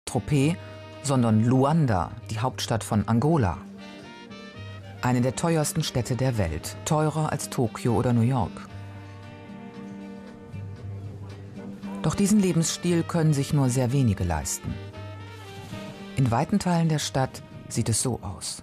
Saint-Tropez, sondern Luanda, die Hauptstadt von Angola. Eine der teuersten Städte der Welt, teurer als Tokio oder New York. Doch diesen Lebensstil können sich nur sehr wenige leisten. In weiten Teilen der Stadt sieht es so aus.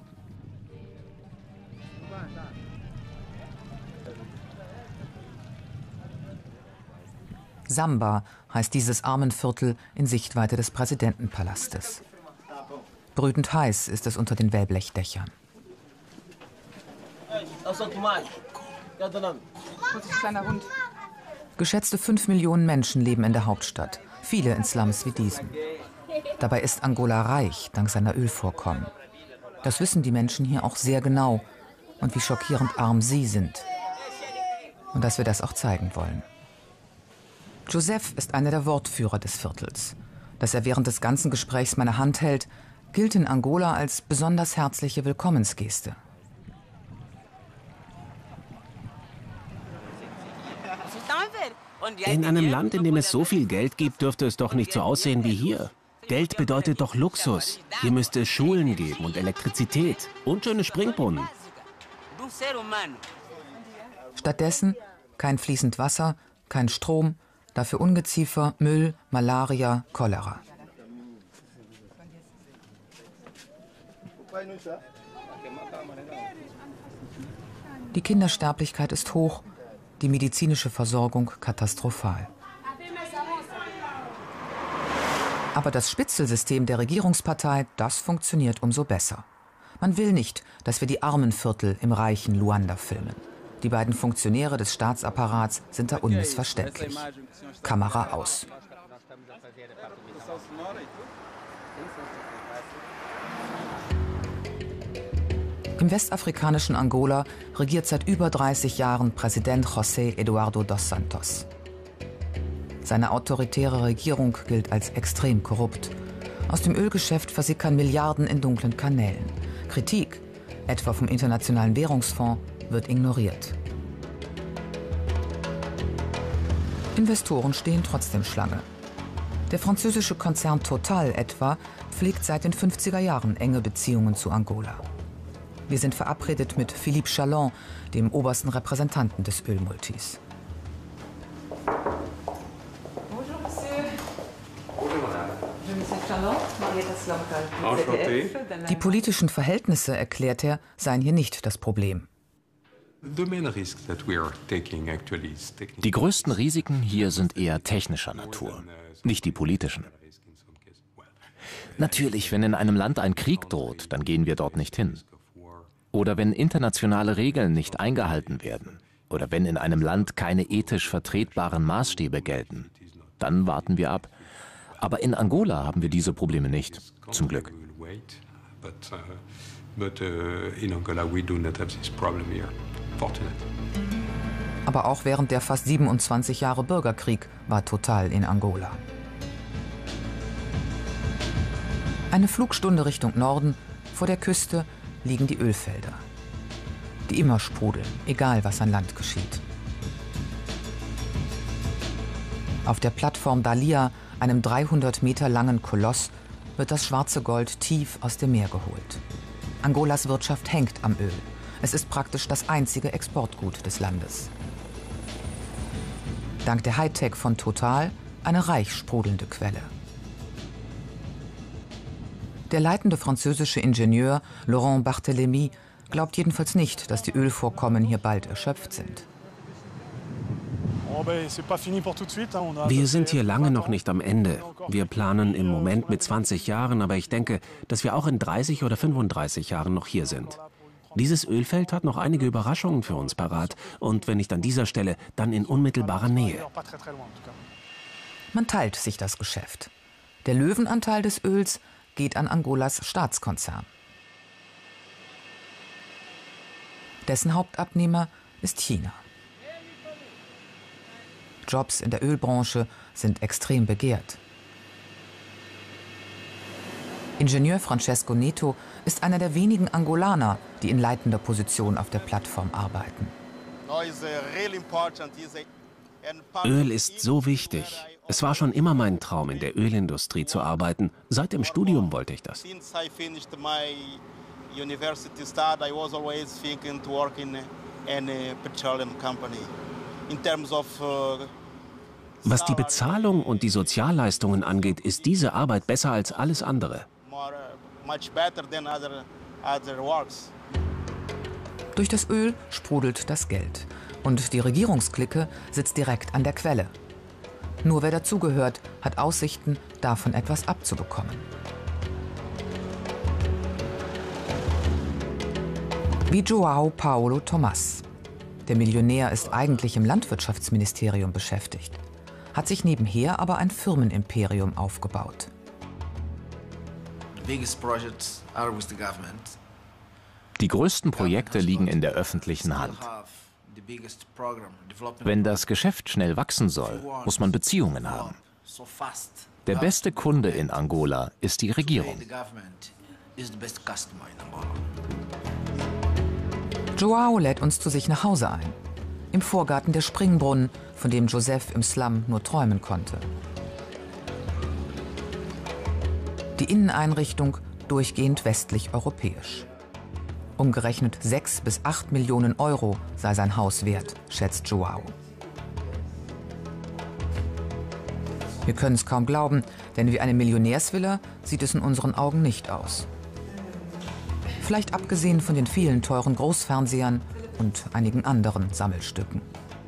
Samba heißt dieses Armenviertel in Sichtweite des Präsidentenpalastes. Brütend heiß ist es unter den Wellblechdächern. Kleiner Hund. Geschätzte 5 Millionen Menschen leben in der Hauptstadt, viele in Slums wie diesem. Dabei ist Angola reich, dank seiner Ölvorkommen. Das wissen die Menschen hier auch sehr genau und wie schockierend arm sie sind. Und dass wir das auch zeigen wollen. Joseph ist einer der Wortführer des Viertels. Dass er während des ganzen Gesprächs meine Hand hält, gilt in Angola als besonders herzliche Willkommensgeste. In einem Land, in dem es so viel Geld gibt, dürfte es doch nicht so aussehen wie hier. Geld bedeutet doch Luxus. Hier müsste es Schulen geben und Elektrizität und schöne Springbrunnen. Stattdessen kein fließend Wasser, kein Strom, dafür Ungeziefer, Müll, Malaria, Cholera. Die Kindersterblichkeit ist hoch, die medizinische Versorgung katastrophal. Aber das Spitzelsystem der Regierungspartei, das funktioniert umso besser. Man will nicht, dass wir die Armenviertel im reichen Luanda filmen. Die beiden Funktionäre des Staatsapparats sind da unmissverständlich. Kamera aus. Im westafrikanischen Angola regiert seit über 30 Jahren Präsident José Eduardo dos Santos. Seine autoritäre Regierung gilt als extrem korrupt. Aus dem Ölgeschäft versickern Milliarden in dunklen Kanälen. Kritik, etwa vom Internationalen Währungsfonds, wird ignoriert. Investoren stehen trotzdem Schlange. Der französische Konzern Total etwa pflegt seit den 50er Jahren enge Beziehungen zu Angola. Wir sind verabredet mit Philippe Chalon, dem obersten Repräsentanten des Ölmultis. Bonjour, Monsieur. Bonjour, Madame. Je suis Monsieur Chalon, Marietta Slomka. Die politischen Verhältnisse, erklärt er, seien hier nicht das Problem. Die größten Risiken hier sind eher technischer Natur, nicht die politischen. Natürlich, wenn in einem Land ein Krieg droht, dann gehen wir dort nicht hin. Oder wenn internationale Regeln nicht eingehalten werden. Oder wenn in einem Land keine ethisch vertretbaren Maßstäbe gelten. Dann warten wir ab. Aber in Angola haben wir diese Probleme nicht, zum Glück. Aber auch während der fast 27 Jahre Bürgerkrieg war Total in Angola. Eine Flugstunde Richtung Norden, vor der Küste liegen die Ölfelder, die immer sprudeln, egal was an Land geschieht. Auf der Plattform Dalia, einem 300 Meter langen Koloss, wird das schwarze Gold tief aus dem Meer geholt. Angolas Wirtschaft hängt am Öl. Es ist praktisch das einzige Exportgut des Landes. Dank der Hightech von Total eine reich sprudelnde Quelle. Der leitende französische Ingenieur Laurent Barthélemy glaubt jedenfalls nicht, dass die Ölvorkommen hier bald erschöpft sind. Wir sind hier lange noch nicht am Ende. Wir planen im Moment mit 20 Jahren, aber ich denke, dass wir auch in 30 oder 35 Jahren noch hier sind. Dieses Ölfeld hat noch einige Überraschungen für uns parat. Und wenn nicht an dieser Stelle, dann in unmittelbarer Nähe. Man teilt sich das Geschäft. Der Löwenanteil des Öls geht an Angolas Staatskonzern. Dessen Hauptabnehmer ist China. Jobs in der Ölbranche sind extrem begehrt. Ingenieur Francesco Neto ist einer der wenigen Angolaner, die in leitender Position auf der Plattform arbeiten. Öl ist so wichtig Es war schon immer mein Traum, in der Ölindustrie zu arbeiten. Seit dem Studium wollte ich das. Was die Bezahlung und die Sozialleistungen angeht, ist diese Arbeit besser als alles andere. Durch das Öl sprudelt das Geld. Und die Regierungsklicke sitzt direkt an der Quelle. Nur wer dazugehört, hat Aussichten, davon etwas abzubekommen. Wie João Paulo Tomás. Der Millionär ist eigentlich im Landwirtschaftsministerium beschäftigt, hat sich nebenher aber ein Firmenimperium aufgebaut. Die größten Projekte liegen in der öffentlichen Hand. Wenn das Geschäft schnell wachsen soll, muss man Beziehungen haben. Der beste Kunde in Angola ist die Regierung. João lädt uns zu sich nach Hause ein. Im Vorgarten der Springbrunnen, von dem Joseph im Slum nur träumen konnte. Die Inneneinrichtung durchgehend westlich-europäisch. Umgerechnet 6 bis 8 Millionen Euro sei sein Haus wert, schätzt João. Wir können es kaum glauben, denn wie eine Millionärsvilla sieht es in unseren Augen nicht aus. Vielleicht abgesehen von den vielen teuren Großfernsehern und einigen anderen Sammelstücken.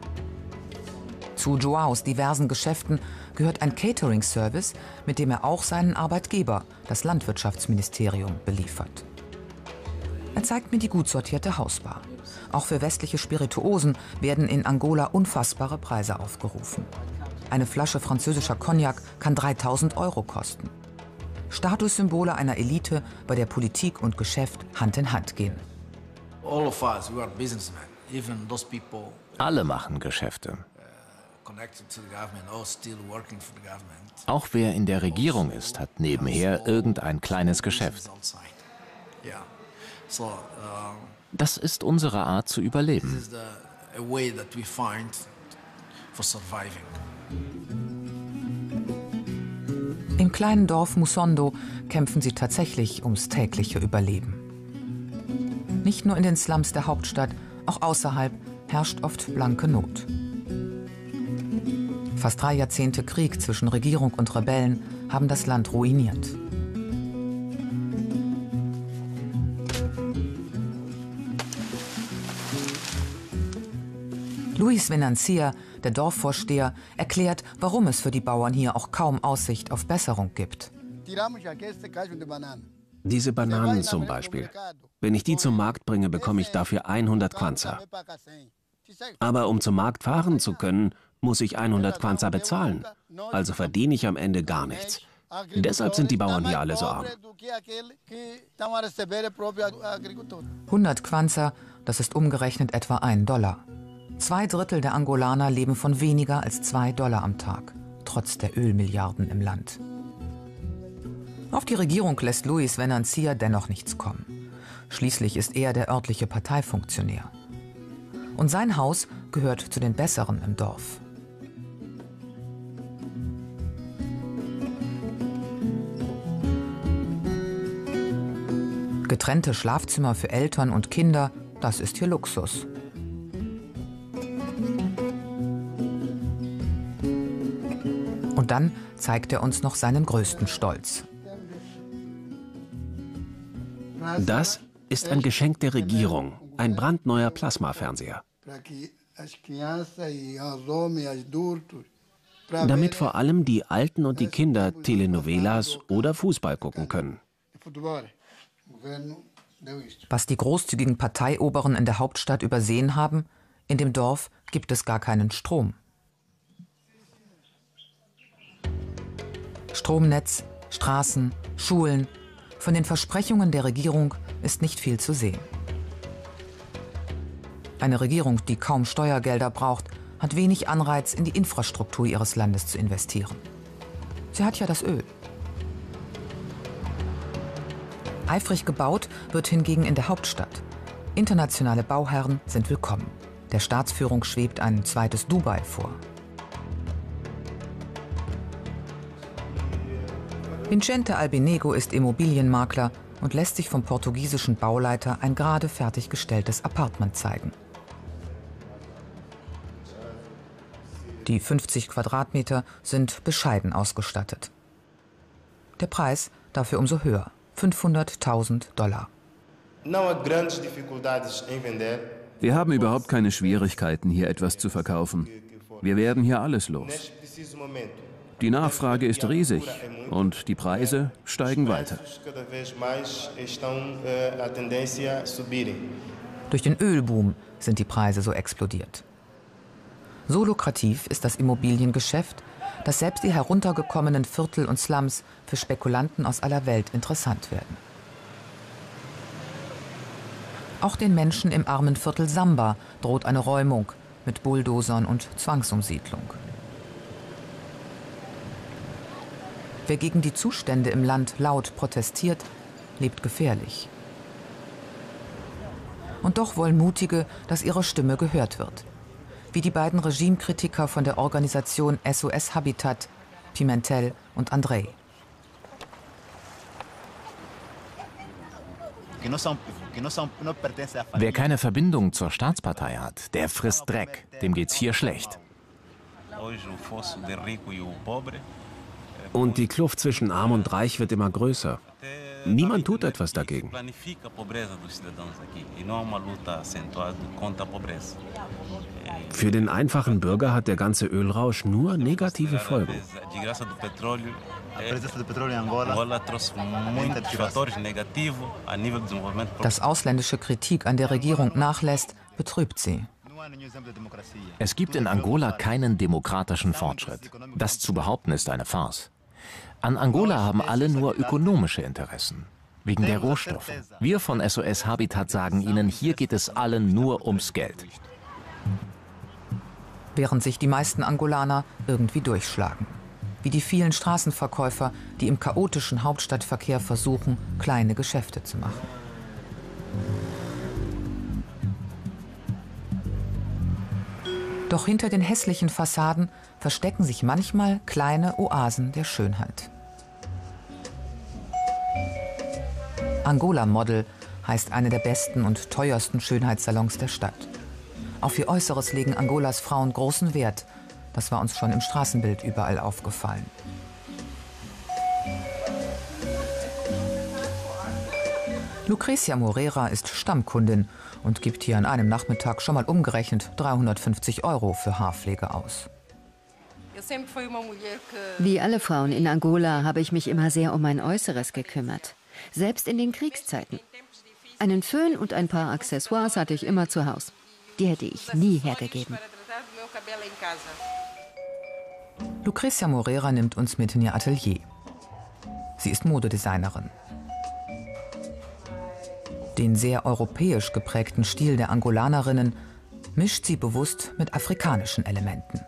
Zu Joaos diversen Geschäften gehört ein Catering-Service, mit dem er auch seinen Arbeitgeber, das Landwirtschaftsministerium, beliefert. Er zeigt mir die gut sortierte Hausbar. Auch für westliche Spirituosen werden in Angola unfassbare Preise aufgerufen. Eine Flasche französischer Cognac kann 3.000 Euro kosten. Statussymbole einer Elite, bei der Politik und Geschäft Hand in Hand gehen. Alle machen Geschäfte. Auch wer in der Regierung ist, hat nebenher irgendein kleines Geschäft. Das ist unsere Art zu überleben. Im kleinen Dorf Musondo kämpfen sie tatsächlich ums tägliche Überleben. Nicht nur in den Slums der Hauptstadt, auch außerhalb herrscht oft blanke Not. Fast 3 Jahrzehnte Krieg zwischen Regierung und Rebellen haben das Land ruiniert. Luis Venancia, der Dorfvorsteher, erklärt, warum es für die Bauern hier auch kaum Aussicht auf Besserung gibt. Diese Bananen zum Beispiel. Wenn ich die zum Markt bringe, bekomme ich dafür 100 Kwanza. Aber um zum Markt fahren zu können, muss ich 100 Kwanza bezahlen. Also verdiene ich am Ende gar nichts. Deshalb sind die Bauern hier alle so arm. 100 Kwanza, das ist umgerechnet etwa $1. 2/3 der Angolaner leben von weniger als $2 am Tag, trotz der Ölmilliarden im Land. Auf die Regierung lässt Luis Venancia dennoch nichts kommen. Schließlich ist er der örtliche Parteifunktionär. Und sein Haus gehört zu den Besseren im Dorf. Getrennte Schlafzimmer für Eltern und Kinder, das ist hier Luxus. Und dann zeigt er uns noch seinen größten Stolz. Das ist ein Geschenk der Regierung, ein brandneuer Plasmafernseher. Damit vor allem die Alten und die Kinder Telenovelas oder Fußball gucken können. Was die großzügigen Parteioberen in der Hauptstadt übersehen haben, in dem Dorf gibt es gar keinen Strom. Stromnetz, Straßen, Schulen. Von den Versprechungen der Regierung ist nicht viel zu sehen. Eine Regierung, die kaum Steuergelder braucht, hat wenig Anreiz, in die Infrastruktur ihres Landes zu investieren. Sie hat ja das Öl. Eifrig gebaut wird hingegen in der Hauptstadt. Internationale Bauherren sind willkommen. Der Staatsführung schwebt ein zweites Dubai vor. Vicente Albinego ist Immobilienmakler und lässt sich vom portugiesischen Bauleiter ein gerade fertiggestelltes Appartement zeigen. Die 50 Quadratmeter sind bescheiden ausgestattet. Der Preis dafür umso höher, $500.000. Wir haben überhaupt keine Schwierigkeiten, hier etwas zu verkaufen. Wir werden hier alles los. Die Nachfrage ist riesig und die Preise steigen weiter. Durch den Ölboom sind die Preise so explodiert. So lukrativ ist das Immobiliengeschäft, dass selbst die heruntergekommenen Viertel und Slums für Spekulanten aus aller Welt interessant werden. Auch den Menschen im armen Viertel Samba droht eine Räumung mit Bulldozern und Zwangsumsiedlung. Wer gegen die Zustände im Land laut protestiert, lebt gefährlich. Und doch wollen Mutige, dass ihre Stimme gehört wird. Wie die beiden Regimekritiker von der Organisation SOS Habitat, Pimentel und André. Wer keine Verbindung zur Staatspartei hat, der frisst Dreck. Dem geht's hier schlecht. Und die Kluft zwischen Arm und Reich wird immer größer. Niemand tut etwas dagegen. Für den einfachen Bürger hat der ganze Ölrausch nur negative Folgen. Dass ausländische Kritik an der Regierung nachlässt, betrübt sie. Es gibt in Angola keinen demokratischen Fortschritt. Das zu behaupten ist eine Farce. An Angola haben alle nur ökonomische Interessen. Wegen der Rohstoffe. Wir von SOS Habitat sagen ihnen, hier geht es allen nur ums Geld. Während sich die meisten Angolaner irgendwie durchschlagen. Wie die vielen Straßenverkäufer, die im chaotischen Hauptstadtverkehr versuchen, kleine Geschäfte zu machen. Doch hinter den hässlichen Fassaden verstecken sich manchmal kleine Oasen der Schönheit. Angola Model heißt eine der besten und teuersten Schönheitssalons der Stadt. Auf ihr Äußeres legen Angolas Frauen großen Wert. Das war uns schon im Straßenbild überall aufgefallen. Lucrecia Moreira ist Stammkundin und gibt hier an einem Nachmittag schon mal umgerechnet 350 € für Haarpflege aus. Wie alle Frauen in Angola habe ich mich immer sehr um mein Äußeres gekümmert. Selbst in den Kriegszeiten. Einen Föhn und ein paar Accessoires hatte ich immer zu Hause. Die hätte ich nie hergegeben. Lucrecia Moreira nimmt uns mit in ihr Atelier. Sie ist Modedesignerin. Den sehr europäisch geprägten Stil der Angolanerinnen mischt sie bewusst mit afrikanischen Elementen.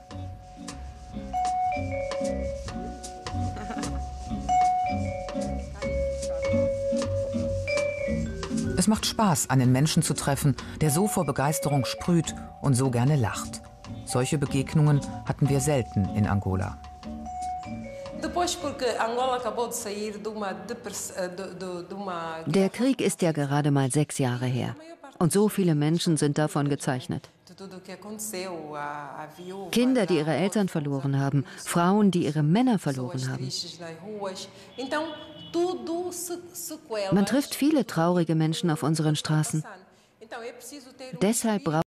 Es macht Spaß, einen Menschen zu treffen, der so vor Begeisterung sprüht und so gerne lacht. Solche Begegnungen hatten wir selten in Angola. Der Krieg ist ja gerade mal 6 Jahre her. Und so viele Menschen sind davon gezeichnet. Kinder, die ihre Eltern verloren haben, Frauen, die ihre Männer verloren haben. Man trifft viele traurige Menschen auf unseren Straßen. Deshalb braucht